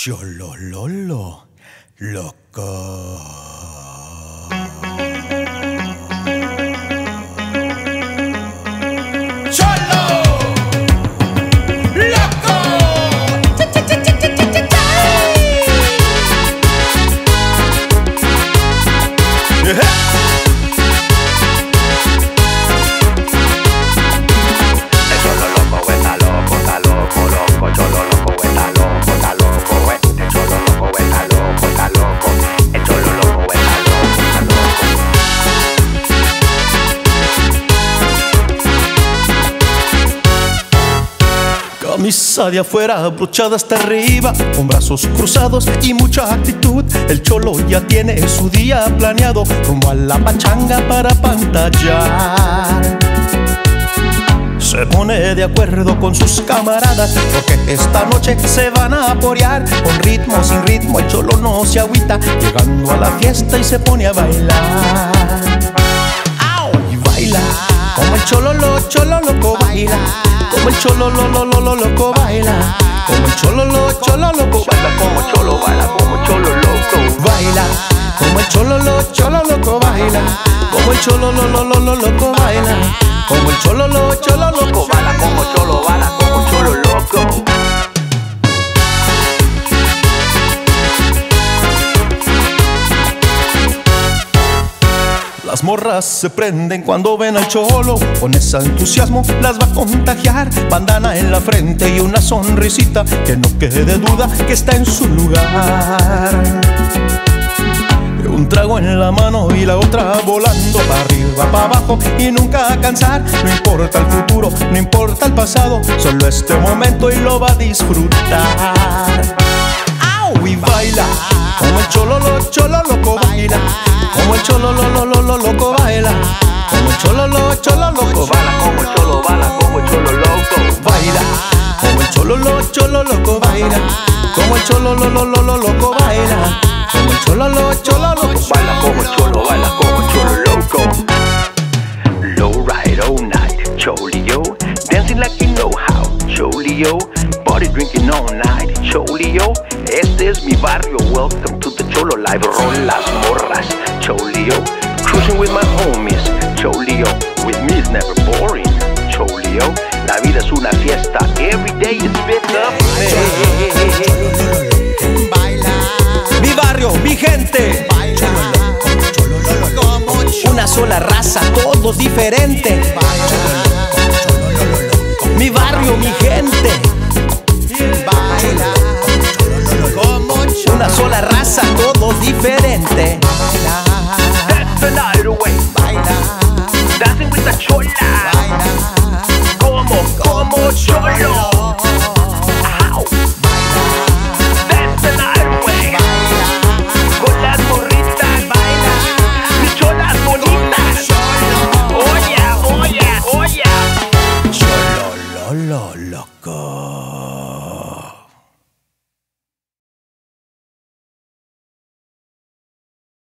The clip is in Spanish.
Cholololo, loco. Camisa de afuera, abrochada hasta arriba, con brazos cruzados y mucha actitud. El cholo ya tiene su día planeado, rumbo a la pachanga para pantallar. Se pone de acuerdo con sus camaradas, porque esta noche se van a aporear. Con ritmo, sin ritmo, el cholo no se agüita, llegando a la fiesta y se pone a bailar. Y baila como el cholo loco baila, como el cholo loco baila, como el cholo loco baila, como cholo baila, como cholo loco baila, como el cholo loco baila, como el cholo loco baila, como el cholo loco baila, como cholo baila, como cholo loco. Las morras se prenden cuando ven al cholo, con ese entusiasmo las va a contagiar. Bandana en la frente y una sonrisita, que no quede duda que está en su lugar. Un trago en la mano y la otra volando, para arriba, para abajo y nunca cansar. No importa el futuro, no importa el pasado, solo este momento y lo va a disfrutar. Y baila como el cholo loco baila, como el cholo loco baila, como el cholo loco baila, como el cholo baila, como el cholo loco baila, como el cholo loco baila, como el cholo loco baila, como el cholo loco baila, como el cholo baila, como el cholo loco. Low ride all night, Cholio, dancing like you know how, Cholio, party drinking all night, Cholio. Este es mi barrio, welcome to the Cholo Live. Roll las morras, Cholio, cruising with my homies, Cholio. With me is never boring, Cholio. La vida es una fiesta, every day is birthday. Baila, mi barrio, mi gente, baila, una sola raza, todos diferentes. Mi barrio, mi gente, baila. Una sola raza, todos diferentes. That's the night away. Baila, dancing with the chola. Baila, como cholo. Ow. That's the night away. Baila, con las morritas. Baila, mis cholas bonitas. Oye. Cholo loco.